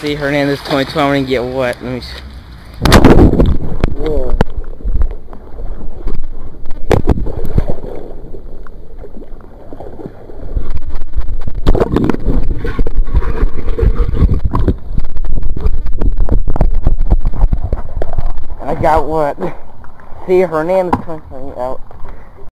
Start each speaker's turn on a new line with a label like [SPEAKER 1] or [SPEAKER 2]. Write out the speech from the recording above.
[SPEAKER 1] see Hernandez 2012. I'm gonna get wet. Let me see. Whoa. I got what? See Hernandez 2020 out.